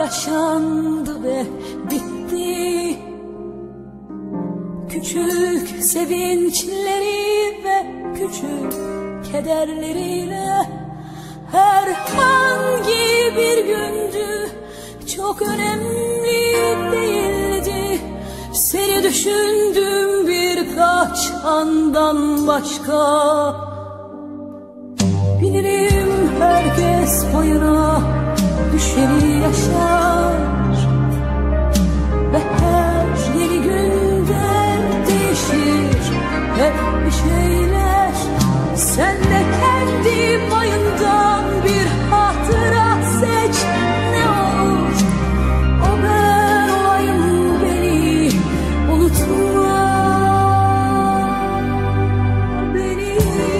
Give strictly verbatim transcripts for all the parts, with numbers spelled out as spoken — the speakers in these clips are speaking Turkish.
yaşandı ve bitti. Küçük sevinçleri ve küçük kederleriyle herhangi bir gündü, çok önemli değildi. Seni düşündüm birkaç andan başka. Bilirim herkes payına düşeni yaşar ve her yeni günde değişir hep bir şeyler. Sen de kendi payından bir hatıra seç, ne olur o ben olayım, beni unutma. Beni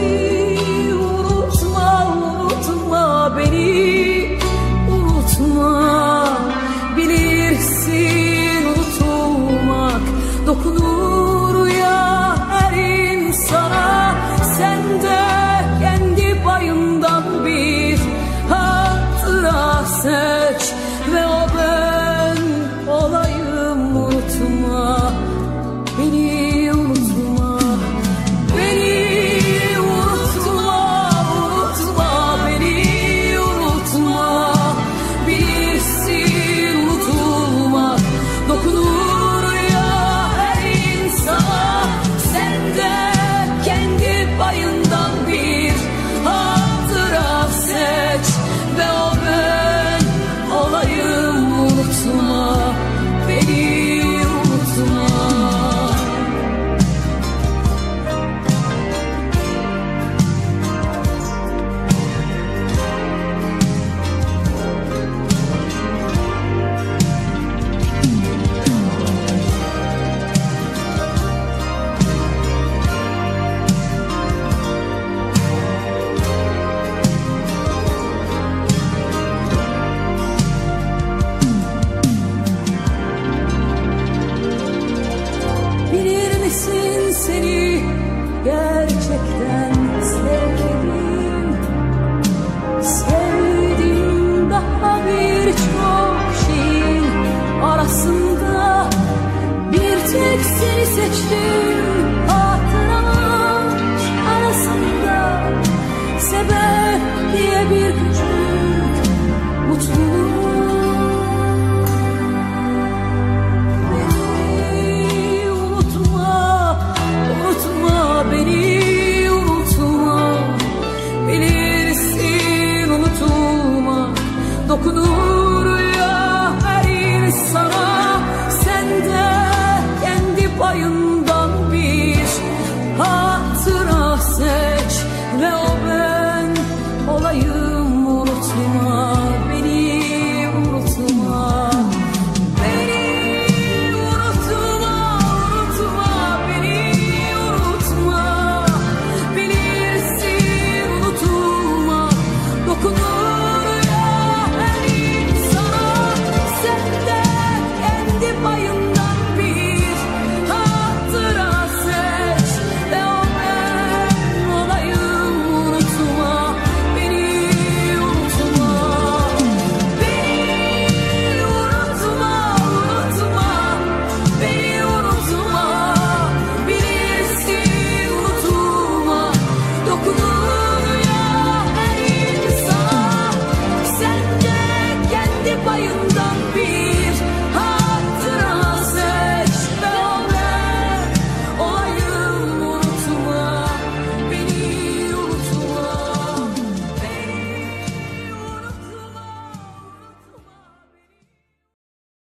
unutma, unutma beni, unutma. Bilirsin unutulmak dokunur ya her insana. Sen de kendi payından bir hatıra seç ve o ben olayım, unutma. Beni unutma, beni unutma, unutma beni, unutma. Bilirsin unutulmak dokunur ya her insana. Sen de kendi payından bir hatıra seç ve o ben olayım, unutma. Beni unutma. Bilir misin seni gerçekten sevdim. Sevdim daha birçok şeyin arasında. Bir tek seni seçtim hatıralar arasında. Sebep diye bir küçük mutluluk. Beni unutma, unutma beni, unutma. Bilirsin unutulmak dokunur